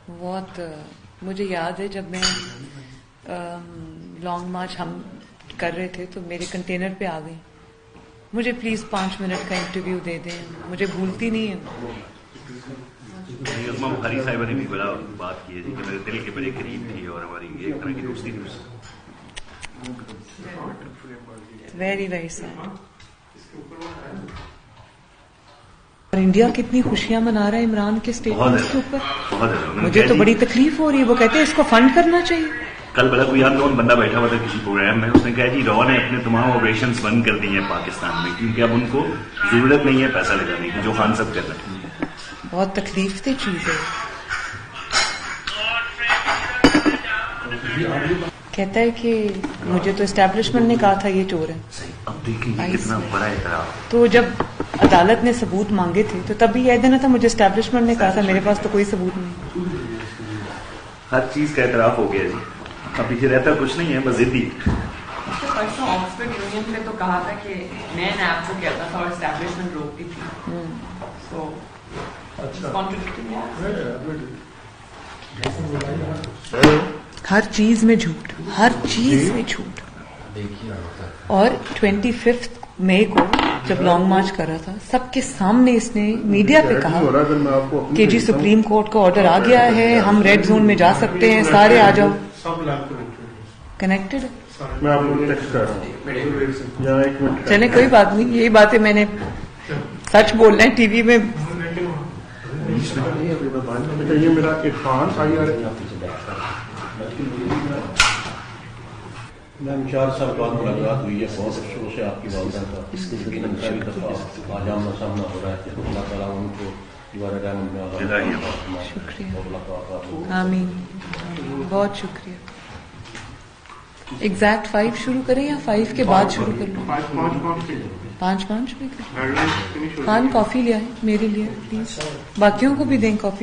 बहुत मुझे याद है जब मैं लॉन्ग मार्च हम कर रहे थे तो मेरे कंटेनर पे आ गई, मुझे प्लीज 5 मिनट का इंटरव्यू दे दें, मुझे भूलती नहीं है। उस्मा बुखारी साहिबा ने भी बड़ा बात की है जी कि मेरे दिल के बड़े करीब थी और हमारी एक तरह की दोस्ती थी। Very very sad. और इंडिया कितनी खुशियां मना रहा है इमरान के स्टेटमेंट के ऊपर, मुझे तो बड़ी तकलीफ हो रही है। वो कहते हैं इसको फंड करना चाहिए। कल बड़ा कोई अननोन बंदा बैठा हुआ था किसी प्रोग्राम में, उसने कहा जी रॉ ने अपने तमाम ऑपरेशंस बंद कर दिए हैं पाकिस्तान में क्योंकि अब उनको जरूरत नहीं है पैसा लगाने की, जो खान सब कर रहे हैं। बहुत तकलीफ थी चीज है। कहता है कि मुझे तो एस्टैब्लिशमेंट ने कहा था ये चोर है। अब देखेंगे कितना बड़ा इतराफ। तो जब अदालत ने सबूत मांगे थे तो तब भी यह देना था, मुझे एस्टैब्लिशमेंट ने कहा था, मेरे पास तो कोई सबूत नहीं। हर चीज का इतराफ हो गया जी, अब पीछे रहता कुछ नहीं है, बस जिद्दी। परसों ऑक्सफोर्ड यूनियन ने तो कहा था कि मैं आपको कहता था और एस्टैब्लिशमेंट रोकती थी। सो हर चीज में झूठ, हर चीज में झूठ। और 25 मई को जब लॉन्ग मार्च कर रहा था, सबके सामने इसने मीडिया पे कहा कि जी सुप्रीम कोर्ट का ऑर्डर आ गया है, हम रेड जोन में जा सकते हैं, सारे आ जाओ। कनेक्टेड है, मैं आपको टेक्स्ट कर रहा हूँ। चले कोई बात नहीं, यही बातें मैंने सच बोलना है टीवी में। ये मेरा इरफान मैम 4 साल बाद मुलाकात हुई है, बहुत अफसोस है आपकी वालदा का। इसकी जिंदगी का आज आमना सामना हो रहा है कि अल्लाह ताला उनको दोबारा रहमत में शुक्रिया, आमीन, बहुत शुक्रिया। एग्जैक्ट 5 शुरू करें या 5 के बाद शुरू कर लूं? 5 में खान कॉफी लिया है मेरे लिए प्लीज, बाकियों को भी दें कॉफी।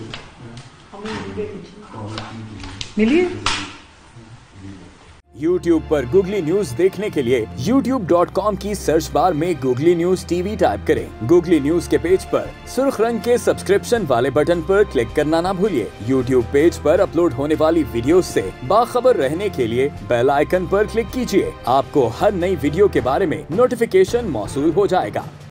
मिलिए। YouTube पर गूगली न्यूज देखने के लिए youtube.com की सर्च बार में गूगली न्यूज टीवी टाइप करें। गूगली न्यूज के पेज पर सुर्ख रंग के सब्सक्रिप्शन वाले बटन पर क्लिक करना ना भूलिए। YouTube पेज पर अपलोड होने वाली वीडियोस से बाखबर रहने के लिए बेल आइकन पर क्लिक कीजिए। आपको हर नई वीडियो के बारे में नोटिफिकेशन मौसूल हो जाएगा।